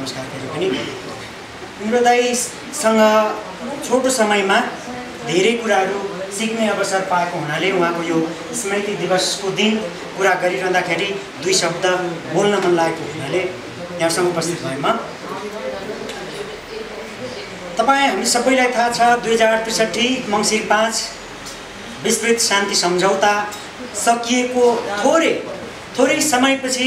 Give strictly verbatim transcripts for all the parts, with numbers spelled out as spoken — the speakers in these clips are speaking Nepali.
नमस्कार फेरि पनि। इन्द्र दाइसँग छोटो समयमा धेरै कुराहरू सिक्ने अवसर पाएको हुनाले उहाँको यो स्मृति दिवसको दिन कुरा गरिरहँदाखेरि दुई शब्द बोल्न मन लागेको हुनाले यहाँसँग उपस्थित भएमा तपाईँ हामी सबैलाई थाहा छ दुई हजार त्रिसठी मङ्सिर पाँच विस्तृत शान्ति सम्झौता सकिएको थोरै थोरै समयपछि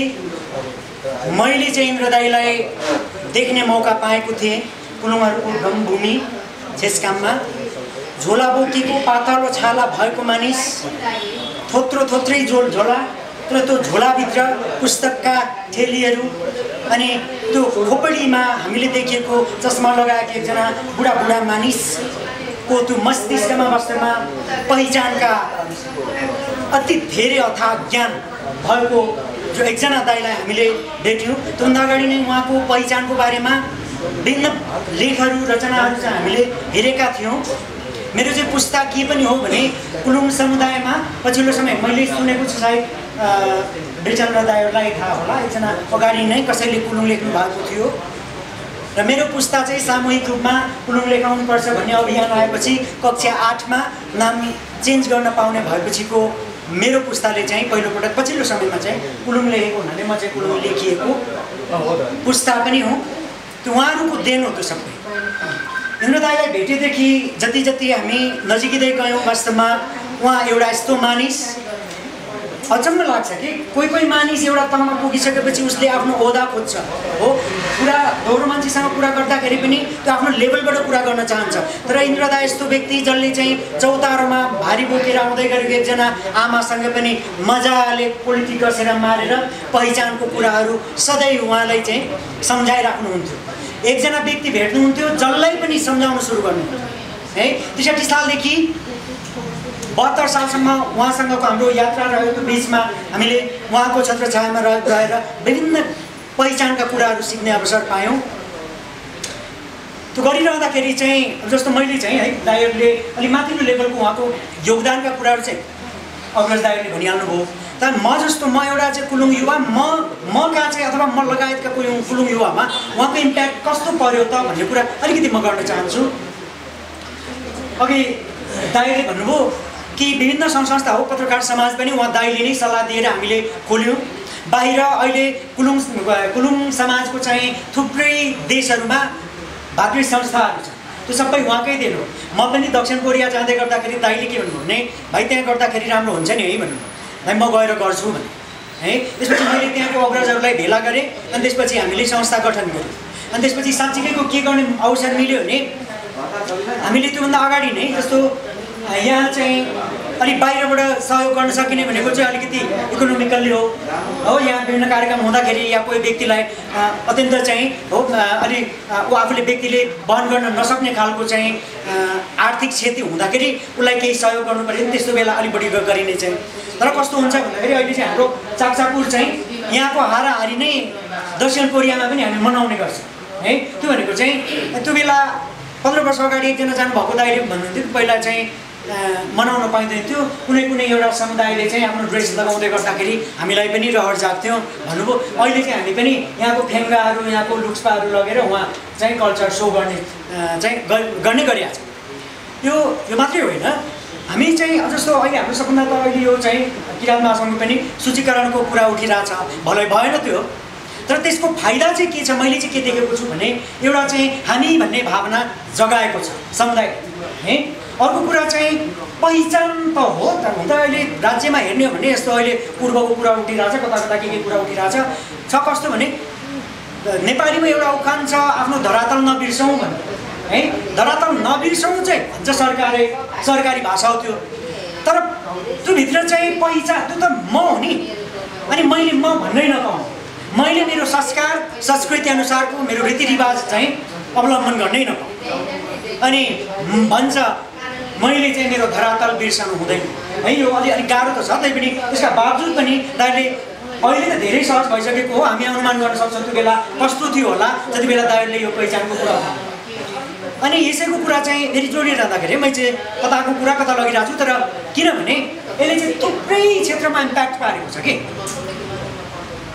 मैले चाहिँ इन्द्र दाइलाई देख्ने मौका पाएको थिएँ कुलुङहरूको गमभूमि छेस्काममा। झोला बोकेको पातलो छाला भएको मानिस, थोत्रो थोत्रै झोल झोला तर त्यो झोलाभित्र पुस्तकका थेलीहरू अनि त्यो खोपडीमा हामीले देखेको चस्मा लगाएको एकजना बुढाबुढा मानिसको त्यो मस्तिष्कमा वास्तवमा पहिचानका अति धेरै अथाह ज्ञान भएको जो एकजना दाइलाई हामीले भेट्यौँ। त्योभन्दा अगाडि नै उहाँको पहिचानको बारेमा विभिन्न लेखहरू रचनाहरू चाहिँ हामीले हेरेका थियौँ। मेरो चाहिँ पुस्ता के पनि हो भने कुलुङ समुदायमा पछिल्लो समय मैले सुनेको छु, सायद बिरचन्द्र दाइहरूलाई थाहा होला, एकजना अगाडि नै कसैले कुलुङ लेख्नु भएको थियो र मेरो पुस्ता चाहिँ सामूहिक रूपमा कुलुङ लेखाउनुपर्छ भन्ने अभियान आएपछि कक्षा आठमा नाम चेन्ज गर्न पाउने भएपछिको मेरो पुस्ताले चाहिँ पहिलोपटक पछिल्लो समयमा चाहिँ कुलुङ लेखेको हुनाले म चाहिँ कुलुङ लेखिएको पुस्ता पनि हुँ। त्यो उहाँहरूको देन हो त्यो सबै। इन्द्र दाइलाई भेटेदेखि जति जति हामी नजिकै गयौँ वास्तवमा उहाँ एउटा यस्तो मानिस अचम्म लाग्छ कि कोही कोही मानिस एउटा तहमा पुगिसकेपछि उसले आफ्नो ओहदा खोज्छ हो, कुरा दोहोरो मान्छेसँग कुरा गर्दाखेरि पनि त्यो आफ्नो लेभलबाट कुरा गर्न चाहन्छ। तर इन्द्र दाइ यस्तो व्यक्ति जसले चाहिँ चौतारोमा भारी बोकेर आउँदै गरेको एकजना आमासँग पनि मजाले पोलिटिक कसेर मारेर पहिचानको कुराहरू सधैँ उहाँलाई चाहिँ सम्झाइराख्नुहुन्थ्यो। एकजना व्यक्ति भेट्नुहुन्थ्यो जसलाई पनि सम्झाउन सुरु गर्नुहुन्थ्यो है। त्रिसठी सालदेखि बहत्तर सालसम्म उहाँसँगको हाम्रो यात्रा रहेको बिचमा हामीले उहाँको छत्रछायामा रहेर विभिन्न पहिचानका कुराहरू सिक्ने अवसर पायौँ। त्यो गरिरहँदाखेरि चाहिँ जस्तो मैले चाहिँ है दाइहरूले अलिक माथिल्लो लेभलको उहाँको योगदानका कुराहरू चाहिँ अग्रज दाइहरूले भनिहाल्नुभयो। तर म जस्तो म एउटा चाहिँ कुलुङ युवा म म कहाँ चाहिँ अथवा म लगायतका कुलुङ कुलुङ युवामा उहाँको इम्प्याक्ट कस्तो पर्यो त भन्ने कुरा अलिकति म गर्न चाहन्छु। अघि दाइले भन्नुभयो कि विभिन्न सङ्घ संस्था हो, पत्रकार समाज पनि उहाँ दाइले नै सल्लाह दिएर हामीले खोल्यौँ। बाहिर अहिले कुलुङ कुलुङ समाजको चाहिँ थुप्रै देशहरूमा भातृ संस्थाहरू छ, त्यो सबै उहाँकै देन हो। म पनि दक्षिण कोरिया जाँदै गर्दाखेरि दाइले के भन्नुभयो भने भाइ त्यहाँ गर्दाखेरि राम्रो हुन्छ नि है भन्नुभयो, भाइ म गएर गर्छु भने है। त्यसपछि मैले त्यहाँको अग्रजहरूलाई भेला गरेँ अनि त्यसपछि हामीले संस्था गठन गऱ्यौँ। अनि त्यसपछि साँच्चीकैको के गर्ने अवसर मिल्यो भने हामीले त्योभन्दा अगाडि नै जस्तो यहाँ चाहिँ अलिक बाहिरबाट सहयोग गर्न सकिने भनेको चाहिँ अलिकति इकोनोमिकल्ली हो हो यहाँ विभिन्न कार्यक्रम हुँदाखेरि या कोही व्यक्तिलाई अत्यन्त चाहिँ हो अलिक ऊ आफूले व्यक्तिले वहन गर्न नसक्ने खालको चाहिँ आर्थिक क्षति हुँदाखेरि उसलाई केही सहयोग गर्नु पर्यो, त्यस्तो बेला अलिक बढी गरिने चाहिँ। तर कस्तो हुन्छ भन्दाखेरि अहिले चाहिँ हाम्रो चाकचाकुर चाहिँ यहाँको हाराहारी नै दक्षिण कोरियामा पनि हामी मनाउने गर्छौँ है। त्यो भनेको चाहिँ त्यो बेला पन्ध्र वर्ष अगाडि एकजना जानुभएको दाइले भन्नुहुन्थ्यो पहिला चाहिँ मनाउन पाइँदैन थियो, कुनै कुनै एउटा समुदायले चाहिँ आफ्नो ड्रेस लगाउँदै गर्दाखेरि हामीलाई पनि रहर जाग्थ्यौँ भन्नुभयो। अहिले चाहिँ हामी पनि यहाँको फेङ्गाहरू यहाँको लुक्सपाहरू लगेर उहाँ चाहिँ कल्चर सो गर्ने चाहिँ गर्ने गरिरहेको छ। यो यो मात्रै होइन, हामी चाहिँ जस्तो अहिले हाम्रो सबभन्दा त अहिले यो चाहिँ किराँत महासङ्घ पनि सूचीकरणको कुरा उठिरहेछ, भलै भएन त्यो। तर त्यसको फाइदा चाहिँ के छ, मैले चाहिँ के देखेको छु भने एउटा चाहिँ हामी भन्ने भावना जगाएको छ समुदाय है। अर्को कुरा चाहिँ पहिचान त हो, तर हुन त अहिले राज्यमा हेर्ने हो भने यस्तो अहिले पूर्वको कुरा उठिरहेछ, कता कता के के कुरा उठिरहेछ छ। कस्तो भने नेपालीमा एउटा उखान छ आफ्नो धरातल नबिर्सौँ भन्ने है। धरातल नबिर्सौँ चाहिँ भन्छ सरकारले, सरकारी भाषा हो त्यो। तर त्योभित्र चाहिँ पहिचान त्यो त म हो नि, अनि मैले म भन्नै नपाउँ, मैले मेरो संस्कार संस्कृति अनुसारको मेरो रीतिरिवाज चाहिँ अवलम्बन गर्नै नपाउँ अनि भन्छ मैले चाहिँ मेरो धरातल बिर्सनु हुँदैन है। यो अलि अलिक गाह्रो त छ, तैपनि त्यसका बावजुद पनि दाइले अहिले त धेरै सहज भइसकेको हो, हामी अनुमान गर्न सक्छौँ त्यो बेला कस्तो थियो होला जति बेला दाइले यो पहिचानको कुरा। अनि यसैको कुरा चाहिँ फेरि जोडिरहँदाखेरि मैले चाहिँ कताको कुरा कता लगिरहेको छु, तर किनभने यसले चाहिँ थुप्रै क्षेत्रमा इम्प्याक्ट पारेको छ कि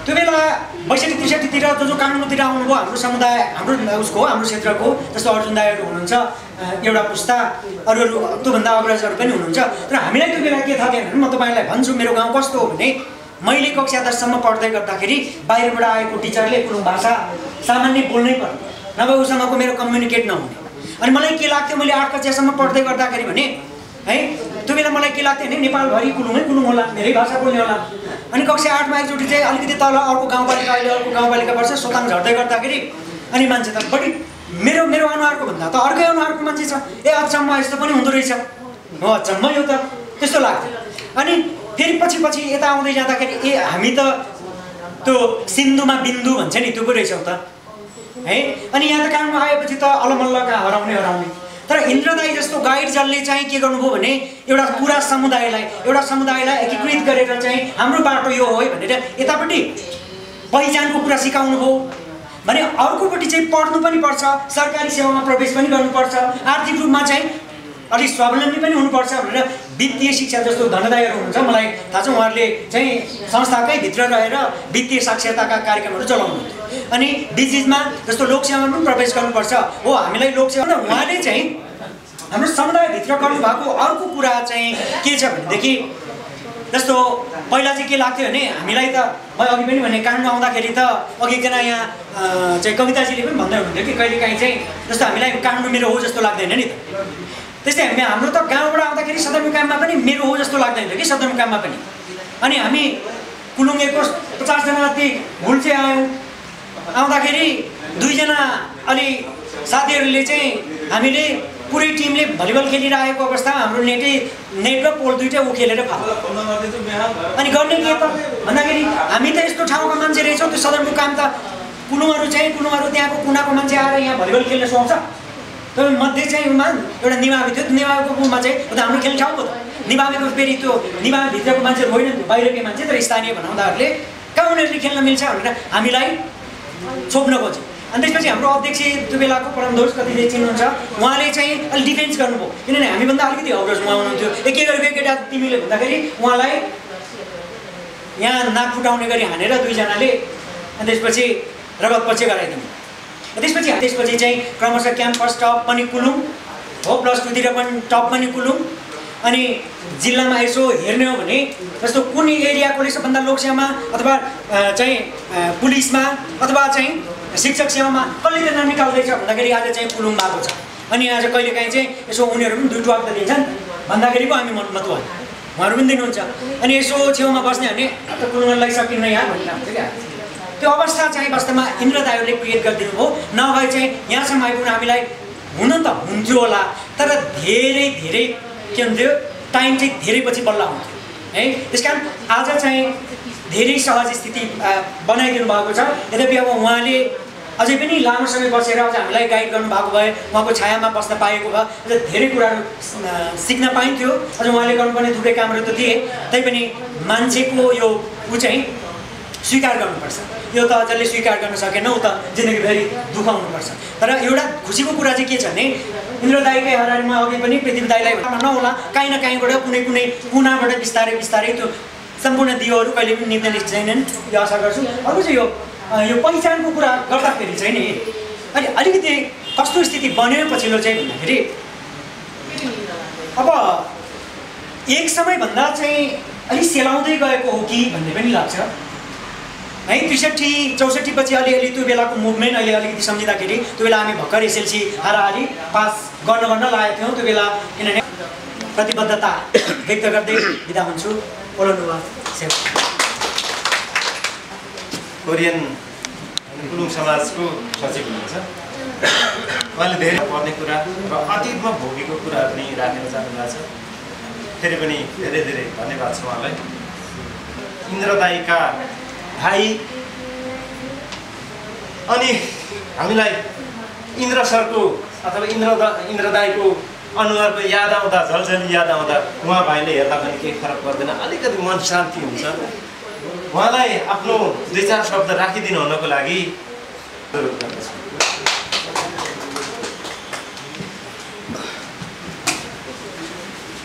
त्यो बेला बैसठी त्रिसठीतिर जो जो काठमाडौँतिर आउनुभयो हाम्रो समुदाय हाम्रो उसको हाम्रो क्षेत्रको जस्तो अर्जुन दाईहरू हुनुहुन्छ एउटा पुस्ता अरू अरू त्योभन्दा अग्रजहरू पनि हुनुहुन्छ। तर हामीलाई त्यो बेला के थाहा थिएन भने म तपाईँलाई भन्छु मेरो गाउँ कस्तो हो भने मैले कक्षा दससम्म पढ्दै गर्दाखेरि बाहिरबाट आएको टिचरले कुनै भाषा सामान्य बोल्नै पर्ने नभए उसँगको मेरो कम्युनिकेट नहुने। अनि मलाई के लाग्थ्यो मैले आठ कक्षासम्म पढ्दै गर्दाखेरि भने है त्यो बेला मलाई के लाग्थ्यो भने नेपालभरि कुलुङै कुलुङ होला मेरै भाषा बोल्ने होला। अनि कक्षा आठमा एकचोटि चाहिँ अलिकति तल अर्को गाउँपालिका अहिले अर्को गाउँपालिका पर्छ सोताङ झर्दै गर्दाखेरि अनि मान्छे त बढी मेरो मेरो अनुहारको भन्दा त अर्कै अनुहारको मान्छे छ ए अचम्म यस्तो पनि हुँदो रहेछ हो अचम्म यो त त्यस्तो लाग्थ्यो। अनि फेरि पछि पछि यता आउँदै जाँदाखेरि ए हामी त त्यो सिन्धुमा बिन्दु भन्छ नि त्यो पो रहेछौँ त है। अनि यहाँ त काममा आएपछि त अलमल्ल कहाँ हराउने हराउने। तर इन्द्रदाई जस्तो गाइड जसले चाहिँ के गर्नुभयो भने एउटा पुरा समुदायलाई एउटा समुदायलाई एकीकृत गरेर चाहिँ हाम्रो बाटो यो हो है भनेर यतापट्टि पहिचानको कुरा सिकाउनु भयो भने अर्कोपट्टि चाहिँ पढ्नु पनि पर्छ सरकारी सेवामा प्रवेश पनि गर्नुपर्छ आर्थिक रूपमा चाहिँ अलिक स्वावलम्बी पनि हुनुपर्छ भनेर वित्तीय शिक्षा जस्तो धनदायहरू हुनुहुन्छ मलाई थाहा छ उहाँहरूले चाहिँ संस्थाकै भित्र रहेर वित्तीय साक्षरताका कार्यक्रमहरू चलाउनु अनि बिचबिचमा जस्तो लोकसेवामा पनि प्रवेश गर्नुपर्छ हो हामीलाई लोकसेवा उहाँले चाहिँ हाम्रो समुदायभित्र गर्नुभएको अर्को कुरा चाहिँ के छ भनेदेखि जस्तो पहिला चाहिँ के लाग्थ्यो भने हामीलाई त म अघि पनि भने काठमाडौँ आउँदाखेरि त अघि एकजना यहाँ चाहिँ कविताजीले पनि भन्दै हुनुहुन्थ्यो कि कहिलेकाहीँ चाहिँ जस्तो हामीलाई काठमाडौँ मेरो हो जस्तो लाग्दैन नि त त्यस्तै हामी हाम्रो त गाउँबाट आउँदाखेरि सदरमुकाममा पनि मेरो हो जस्तो लाग्दैन कि सदरमुकाममा पनि। अनि हामी कुलुङ्गेको पचासजना जति भुल्चे आयौँ आउँदाखेरि दुईजना अलि साथीहरूले चाहिँ हामीले पुरै टिमले भलिबल खेलिरहेको अवस्थामा हाम्रो नेटै नेट र पोल दुइटै ऊ खेलेर फाल्यो। अनि गर्ने के त भन्दाखेरि हामी त यस्तो ठाउँको मान्छे रहेछौँ त्यो सदरमुकाम त कुलुङहरू चाहिँ कुलुङहरू त्यहाँको कुनाको मान्छे आएर यहाँ भलिबल खेल्न सुहाउँछ तर मध्ये चाहिँ उमा एउटा निमावी थियो निमावीको उमा चाहिँ उता हाम्रो खेल्ने ठाउँ हो त निमावीको फेरि त्यो निमावीभित्रको मान्छे होइन बाहिरकै मान्छे तर स्थानीय भनाउँदाहरूले कहाँ उनीहरूले खेल्न मिल्छ भनेर हामीलाई छोप्न खोज्यो। अनि त्यसपछि हाम्रो अध्यक्ष त्यो बेलाको परमदोष कतिले चिन्नुहुन्छ उहाँले चाहिँ अलिक डिफेन्स गर्नुभयो किनभने हामीभन्दा अलिकति अग्रज उहाँ हुनुहुन्थ्यो ए के गरेको केटा तिमीले भन्दाखेरि उहाँलाई यहाँ नाक फुटाउने गरी हानेर दुईजनाले अनि त्यसपछि रगतपछि गराइदिनु। त्यसपछि त्यसपछि चाहिँ क्रमशः क्याम्पस टप पनि कुलुङ हो प्लस टूतिर पनि टप पनि कुलुङ। अनि जिल्लामा यसो हेर्ने हो भने जस्तो कुन एरियाकोले सबभन्दा लोकसेवामा अथवा चाहिँ पुलिसमा अथवा चाहिँ शिक्षक सेवामा कसले त नाम निकाल्दैछ भन्दाखेरि आज चाहिँ कुलुङ भएको छ। अनि आज कहिलेकाहीँ चाहिँ यसो उनीहरू पनि दुई टुवाक त दिन्छन् भन्दाखेरि पो हामी मतुवा उहाँहरू पनि दिनुहुन्छ। अनि यसो छेउमा बस्ने भने त कुलुङलाई सकिन्न यहाँ भन्ने हुन्छ क्या त्यो अवस्था चाहिँ वास्तवमा इन्द्रदायहरूले क्रिएट गरिदिनु भयो नभए चाहिँ यहाँसम्म आइपुग्न हामीलाई हुन त हुन्थ्यो होला तर धेरै धेरै के हुन्थ्यो टाइम चाहिँ धेरै पछि बल्ल हुन्थ्यो है। त्यस कारण आज चाहिँ धेरै सहज स्थिति बनाइदिनु भएको छ। यद्यपि अब उहाँले अझै पनि लामो समय बसेर अझ हामीलाई गाइड गर्नुभएको भए उहाँको छायामा बस्न पाएको भए अझ धेरै कुराहरू सिक्न पाइन्थ्यो। अझ उहाँले गर्नुपर्ने थुप्रै कामहरू त थिए तैपनि मान्छेको यो ऊ चाहिँ स्वीकार गर्नुपर्छ यो त जसले स्वीकार गर्न सकेन ऊ त जिन्दगीभरि दुःख हुनुपर्छ। तर एउटा खुसीको कुरा चाहिँ के छ भने इन्द्रदायकै हरारीमा अघि पनि पृथ्वी दाईलाई नहोला काहीँ न काहीँबाट कुनै कुनै कुनाबाट बिस्तारै बिस्तारै त्यो सम्पूर्ण दियोहरू कहिले पनि निप्न निस्कदैनन् यो आशा गर्छु। अर्को चाहिँ यो यो पहिचानको कुरा गर्दाखेरि चाहिँ नि अहिले अलिकति कस्तो स्थिति बन्यो पछिल्लो चाहिँ भन्दाखेरि अब एक समयभन्दा चाहिँ अलिक सेलाउँदै गएको हो कि भन्ने पनि लाग्छ है। त्रिसठी चौसठी पछि अलिअलि त्यो बेलाको मुभमेन्ट अहिले अलिकति सम्झिँदाखेरि त्यो बेला हामी भर्खर एसएलसी हाराहारी पास गर्न गर्न लागेको थियौँ त्यो बेला किनभने प्रतिबद्धता व्यक्त गर्दै बिदा हुन्छु। ओलोनुवा सेवा कोरियन कुलुङ समाजको सचिव हुनुहुन्छ उहाँले धेरै पर्ने कुरा र अतीतमा भोगेको कुराहरू पनि राखेर जानुभएको छ फेरि पनि धेरै धेरै धन्यवाद छ उहाँलाई। इन्द्रदायका भाइ अनि हामीलाई इन्द्र सरको अथवा इन्द्र इन्द्रदायको अनुहारको याद आउँदा झलझली याद आउँदा उहाँ भाइले हेर्दा पनि केही फरक पर्दैन अलिकति मन शान्ति हुन्छ। उहाँलाई आफ्नो दुई चार शब्द राखिदिनु हुनको लागि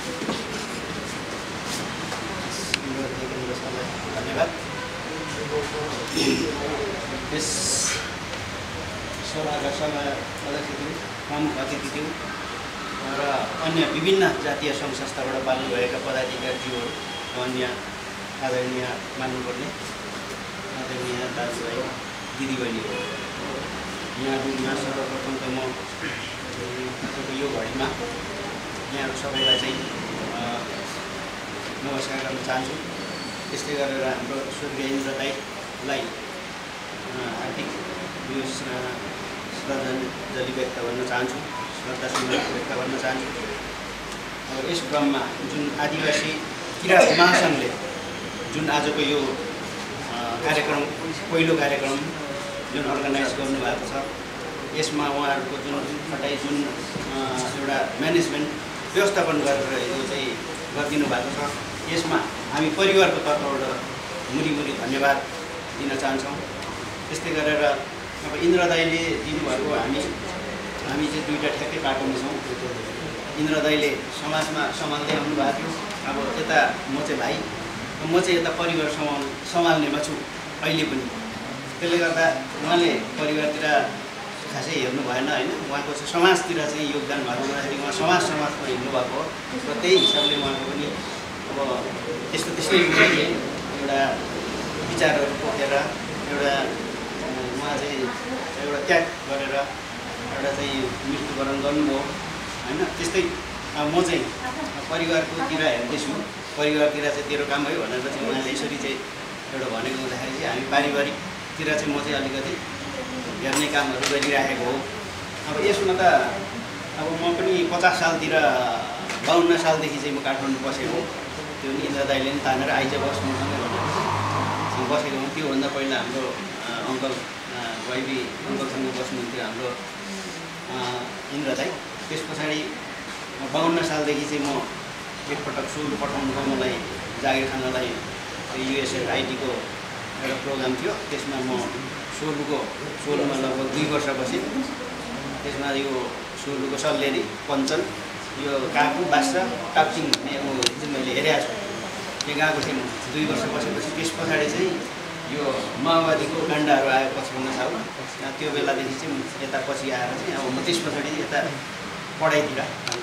धन्यवाद। यस सभाका सभा अध्यक्षज्यू, प्रमुख अतिथिज्यू र अन्य विभिन्न जातीय सङ्घ संस्थाबाट पाल्नुभएका पदाधिकारीज्यूहरू र अन्य आदरणीय मान्नुपर्ने आदरणीय दाजुभाइ दिदीबहिनीहरू, यहाँहरूमा सर्वप्रथम त म यो घडीमा यहाँहरू सबैलाई चाहिँ नमस्कार गर्न चाहन्छु। त्यस्तै गरेर हाम्रो स्वर्गीय इन्द्र दाइलाई हार्दिक यो श्रद्धाञ्जली व्यक्त गर्न चाहन्छु, श्रद्धासुमन व्यक्त गर्न चाहन्छु। अब यस क्रममा जुन आदिवासी किराँत महासङ्घले जुन आजको यो कार्यक्रम पहिलो कार्यक्रम जुन अर्गनाइज गर्नुभएको छ, यसमा उहाँहरूको जुन खटाइ जुन एउटा म्यानेजमेन्ट व्यवस्थापन गरेर यो चाहिँ गरिदिनु भएको छ, यसमा हामी परिवारको तर्फबाट मुरी मुरी धन्यवाद दिन चाहन्छौँ। त्यस्तै गरेर अब इन्द्र दाइले दिनुभएको हामी हामी चाहिँ दुईवटा ठ्याक्कै पाटोमा छौँ। इन्द्र दाइले समाजमा सम्हाल्दै आउनुभएको थियो, अब यता म चाहिँ भाइ, म चाहिँ यता परिवार सम्हाल सम्हाल्नेमा छु अहिले पनि। त्यसले गर्दा उहाँले परिवारतिर खासै हेर्नु भएन होइन, उहाँको चाहिँ समाजतिर चाहिँ योगदान भएको हुँदाखेरि उहाँ समाज समाजमा हिँड्नुभएको हो र त्यही हिसाबले उहाँको पनि अब त्यस्तो त्यस्तै एउटा विचारहरू पोखेर एउटा उहाँ चाहिँ एउटा त्याग गरेर एउटा चाहिँ मृत्युवरण गर्नुभयो होइन। त्यस्तै अब म चाहिँ परिवारकोतिर हेर्दैछु, परिवारतिर चाहिँ तेरो काम भयो भनेर चाहिँ उहाँले यसरी चाहिँ एउटा भनेको हुँदाखेरि चाहिँ हामी पारिवारिकतिर चाहिँ म चाहिँ अलिकति हेर्ने कामहरू गरिराखेको हो। अब यसमा त अब म पनि पचास सालतिर बाहन्न सालदेखि चाहिँ म काठमाडौँ बसेको, त्यो नि इन्द्र दाइले पनि तानेर आइज बस्नुसँगै भनेर बसेको हुँ। त्योभन्दा पहिला हाम्रो अङ्कल वाइबी अङ्कलसँग बस्नुहुन्थ्यो हाम्रो इन्द्र दाइ। त्यस पछाडि बाहन्न सालदेखि चाहिँ म एकपटक सोलु पठाउनुको मलाई जागिर खानलाई युएसए आइटीको एउटा प्रोग्राम थियो, त्यसमा म सोलुको सोलुमा लगभग दुई वर्ष बसेँ। त्यसमा यो सोलुको सल्लेरी पञ्चन यो काकु बास्रा टाप्चिङ भन्ने अब चाहिँ मैले हेरेको छु, त्यो गएको थिएँ म दुई वर्ष बसेपछि। त्यस पछाडि चाहिँ यो माओवादीको काण्डहरू आयो पचपन्न साल, त्यो बेलादेखि चाहिँ यता पछि आएर चाहिँ अब म त्यस पछाडि यता पढाइतिर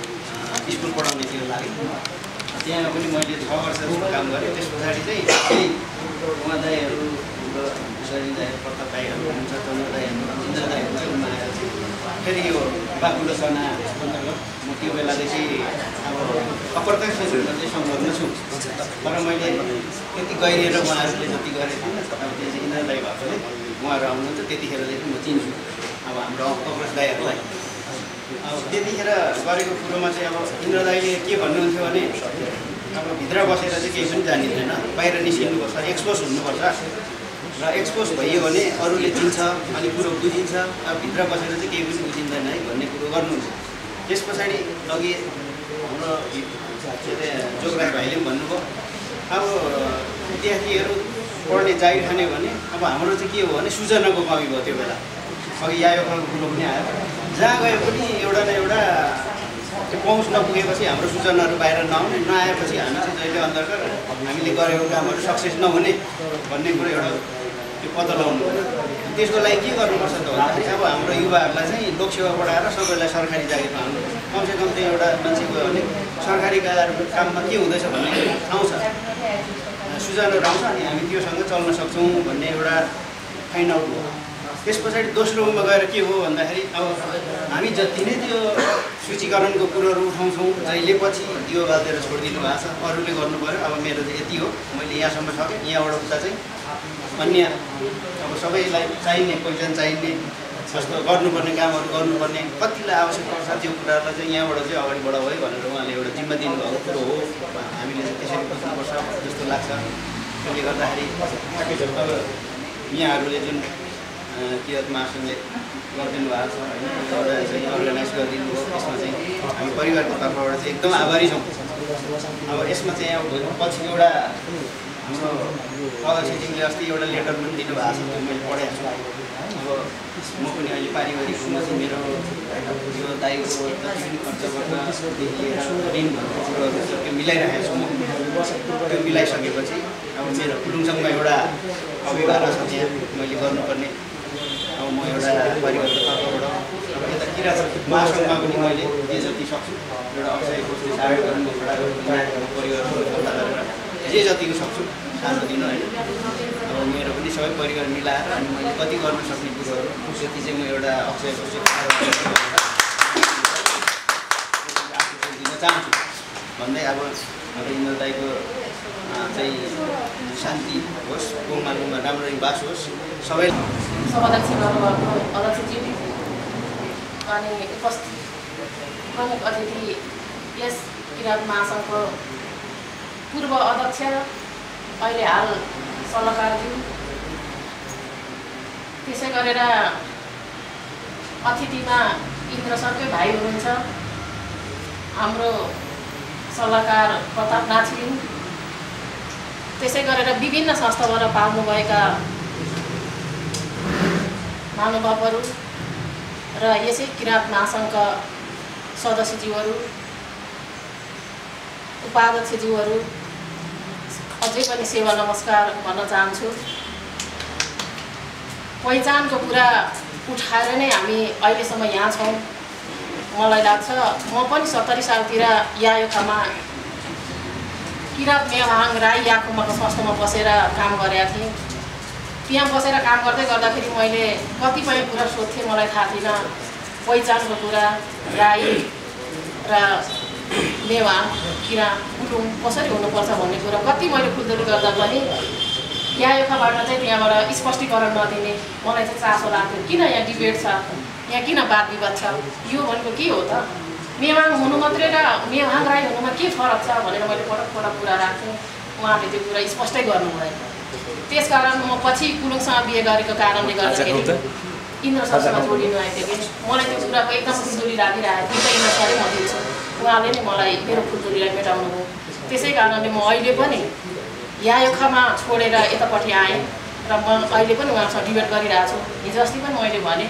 स्कुल पढाउनेतिर लागेँ। त्यहाँ पनि मैले छ वर्ष जस्तो काम गरेँ। त्यस पछाडि चाहिँ केही उहाँ दाइहरू हाम्रो सरिन दाइ प्रताप दाइहरू हुन्छ, चन्द्र दाइहरू इन्द्र दाइहरू चाहिँ उनीहरू आएर चाहिँ फेरि यो बाकुलो सना अन्तर्गत म त्यो बेलादेखि अब अप्रत्यक्ष रूपमा चाहिँ संलग्न छु। तर मैले त्यति गहिरिएर उहाँहरूले जति गरेको थिएन, अब त्यो चाहिँ इन्द्र दाइ भएकोले उहाँहरू आउनुहुन्छ, त्यतिखेरदेखि म चिन्छु अब हाम्रो कङ्ग्रेस दाइहरूलाई। अब त्यतिखेर गरेको कुरोमा चाहिँ अब इन्द्र दाइले के भन्नुहुन्थ्यो भने अब भित्र बसेर चाहिँ केही पनि जानिँदैन, बाहिर निस्किनुपर्छ, एक्सपोज हुनुपर्छ र एक्सपोज भइयो भने अरूले चिन्छ अनि कुरो बुझिन्छ। अब भित्र बसेर चाहिँ केही पनि बुझिँदैन है भन्ने कुरो गर्नुहुन्छ। त्यस पछाडि अघि हाम्रो के अरे जोगराज भाइले पनि भन्नुभयो अब विद्यार्थीहरू पढ्ने जागिर खाने भने अब हाम्रो चाहिँ के हो भने सूचनाको कमी भयो। त्यो बेला अघि यायो खालको कुरो पनि आयो, जहाँ गए पनि एउटा न एउटा पहुँच नपुगेपछि हाम्रो सूचनाहरू बाहिर नआउने, नआएपछि हामी चाहिँ जहिले अन्तर्गत हामीले गरेको कामहरू सक्सेस नहुने भन्ने कुरो एउटा त्यो पत्ता लगाउनु पर्यो। त्यसको लागि के गर्नुपर्छ त भन्दाखेरि अब हाम्रो युवाहरूलाई चाहिँ लोकसेवा पढाएर सबैलाई सरकारी जागिरमा हाल्नु, कमसेकम चाहिँ एउटा मान्छेको भने सरकारी काममा के हुँदैछ भन्ने आउँछ, सूचनाहरू आउँछ अनि हामी त्योसँग चल्न सक्छौँ भन्ने एउटा फाइन्ड आउट हो। त्यस पछाडि दोस्रोमा गएर के हो भन्दाखेरि अब हामी जति नै त्यो सूचीकरणको कुरोहरू उठाउँछौँ जहिले पछि दियो बालिदिएर छोडिदिनु भएको छ, अरूले गर्नु पऱ्यो। अब मेरो चाहिँ यति हो, मैले यहाँसम्म सकेँ, यहाँबाट उता चाहिँ अन्य अब सबैलाई चाहिने पहिचान चाहिने जस्तो गर्नुपर्ने कामहरू गर्नुपर्ने कतिलाई आवश्यक पर्छ त्यो कुराहरूलाई चाहिँ यहाँबाट चाहिँ अगाडि बढाऊ है भनेर उहाँले एउटा जिम्मा दिनुभएको कुरो हो। हामीले चाहिँ त्यसरी बुझ्नुपर्छ जस्तो लाग्छ। त्यसले गर्दाखेरि अब यहाँहरूले जुन किराँत महासङ्घले गरिदिनु भएको छ होइन, एउटा चाहिँ अर्गनाइज गरिदिनु हो, यसमा चाहिँ हामी परिवारको तर्फबाट चाहिँ एकदम आभारी छौँ। अब यसमा चाहिँ अब पछि एउटा हाम्रो अध्यक्षज्यूले अस्ति एउटा लेटर पनि दिनुभएको छ, त्यो मैले पढेको छु। अब म पनि अहिले पारिवारिक रूपमा चाहिँ मेरो यो दाइको जति पनि खर्च गर्दादेखि लिएर ऋण भएको कुरोहरू त्यो मिलाइरहेको छु म। त्यो मिलाइसकेपछि अब अब मेरो कुलुङसँगमा एउटा अभिभावक छ त्यहाँ मैले गर्नुपर्ने अब म एउटा परिवारको तर्फबाट अब यता किराँत महासङ्घमा पनि मैले जे जति सक्छु एउटा अक्षय कोषले सहायता गर्नु एउटा परिवारको दर्ता गरेर जे जतिको सक्छु सानो दिनु होइन अब मेरो पनि सबै परिवार मिलाएर अनि मैले कति गर्न सक्ने कुरोहरू त्यति चाहिँ म एउटा अक्षय कोष दिन चाहन्छु भन्दै अब हाम्रो इन्द्र दाइको चाहिँ शान्ति होस् गोमानुमा राम्ररी बास होस् सबै सभाध्यक्ष गर्नुभएको अध्यक्षज्यू अनि उपस्थित प्रमुख अतिथि यस किराँत महासङ्घको पूर्व अध्यक्ष अहिले हाल सल्लाहकारज्यू त्यसै गरेर अतिथिमा इन्द्र सरकै भाइ हुनुहुन्छ हाम्रो सल्लाहकार प्रताप नाचिलिङ त्यसै गरेर विभिन्न संस्थाबाट पाल्नुभएका महानुभावहरू र यसै किराँत महासङ्घका सदस्यज्यूहरू उपाध्यक्षज्यूहरू अझै पनि सेवा नमस्कार भन्न चाहन्छु। पहिचानको कुरा उठाएर नै हामी अहिलेसम्म यहाँ छौँ। मलाई लाग्छ म पनि सत्तरी सालतिर यायोखामा किराँत मेवाहाङ राई याकुमाको संस्थामा बसेर काम गरेका थिएँ। त्यहाँ बसेर काम गर्दै गर्दाखेरि मैले कतिपय कुरा सोध्थेँ, मलाई थाहा थिएन पहिचानको कुरा राई र मेवाहाङ किराँत कुलुङ कसरी हुनुपर्छ भन्ने कुरा कति मैले खुल्दुली गर्दा पनि यायोखाबाट चाहिँ त्यहाँबाट स्पष्टीकरण नदिने मलाई चाहिँ चासो लाग्थ्यो। किन यहाँ डिबेट छ, यहाँ किन वाद विवाद छ, यो भनेको के हो त, मेवाहाङ हुनु मात्रै र मेवाहाङ राई हुनुमा के फरक छ भनेर मैले पटक पटक कुरा राख्थेँ। उहाँले त्यो कुरा स्पष्टै गर्नुभयो। त्यसकारण म पछि कुलुङसँग बिहे गरेको कारणले गर्दाखेरि इन्द्र सरसँग जोडिनु आएको कि मलाई त्यो कुराको एकदम खुल्दुली लागिरहेको थियो। इन्द्र सरै म दिन्छु, उहाँले नै मलाई मेरो खुल्दुलीलाई मेटाउनु भयो। त्यसै कारणले म अहिले पनि यायोखामा छोडेर यतापट्टि आएँ र म अहिले पनि उहाँसँग डिबेट गरिरहेको छु। हिजो अस्ति पनि मैले भने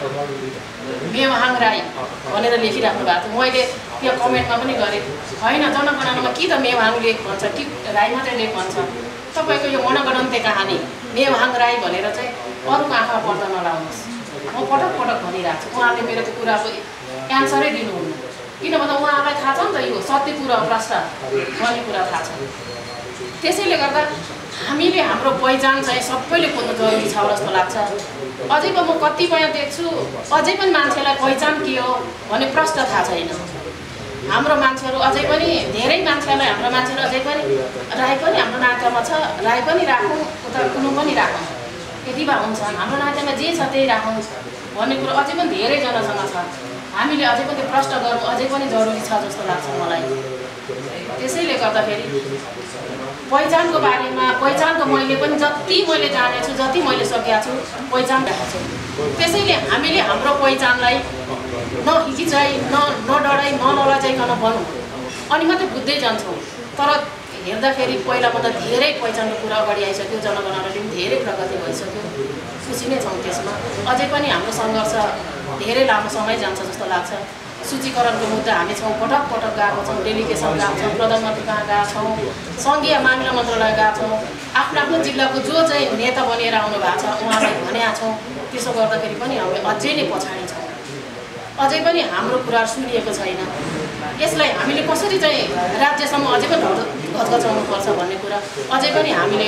मेवाहाङ राई भनेर लेखिराख्नु भएको थियो। मैले त्यो कमेन्टमा पनि गरेँ, होइन जनगणनामा कि त मेवाहाङ लेख भन्छ कि राई मात्रै लेख भन्छ। तपाईँको यो मनगणन्ते कहानी मेवाहाङ राई भनेर चाहिँ अरूको आँखामा पर्दा नलाउनुहोस्। म पटक पटक भनिरहेको छु, उहाँले मेरो त्यो कुराको एन्सरै दिनुहुन्न। किन भन्दा उहाँलाई थाहा छ नि त यो सत्य कुरा भ्रष्ट भन्ने कुरा थाहा छ। त्यसैले गर्दा हामीले हाम्रो पहिचान चाहिँ सबैले खोज्नु जरुरी छ जस्तो लाग्छ। अझै पनि म कतिपय देख्छु अझै पनि मान्छेलाई पहिचान के हो भन्ने प्रश्न थाहा छैन। हाम्रो मान्छेहरू अझै पनि धेरै मान्छेलाई हाम्रो मान्छेहरू अझै पनि राई पनि हाम्रो नातामा छ, राई पनि राखौँ उता कुलुङ पनि राखौँ, यति भए हुन्छ। हाम्रो नातामा जे छ त्यही राखौँ भन्ने कुरो अझै पनि धेरैजनासँग छ। हामीले अझै पनि त्यो प्रश्न गर्नु अझै पनि जरुरी छ जस्तो लाग्छ मलाई। त्यसैले गर्दाखेरि पहिचानको बारेमा पहिचानको मैले पनि जति मैले जानेछु, जति मैले सकेको छु पहिचान राखेको छु। त्यसैले हामीले हाम्रो पहिचानलाई नहिचिचाइ न नडराइ नलजाइकन भनौँ अनि मात्रै बुझ्दै जान्छौँ। तर हेर्दाखेरि पहिलाभन्दा धेरै पहिचानको कुरा अगाडि आइसक्यो, जनगणनाले पनि धेरै प्रगति भइसक्यो, खुसी नै छौँ त्यसमा। अझै पनि हाम्रो सङ्घर्ष धेरै लामो समय जान्छ जस्तो लाग्छ। सूचीकरणको मुद्दा हामी छौँ, पटक पटक गएको छौँ, डेलिगेसन गएको छौँ, प्रधानमन्त्री कहाँ गएको छौँ, सङ्घीय मामिला मन्त्रालय गएको छौँ, आफ्नो आफ्नो जिल्लाको जो चाहिँ नेता बनेर आउनु भएको छ उहाँलाई भनेका छौँ। त्यसो गर्दाखेरि पनि हामी अझै नै पछाडि छौँ, अझै पनि हाम्रो कुरा सुनिएको छैन। यसलाई हामीले कसरी चाहिँ राज्यसम्म अझै पनि घचघचाउनुपर्छ भन्ने कुरा अझै पनि हामीले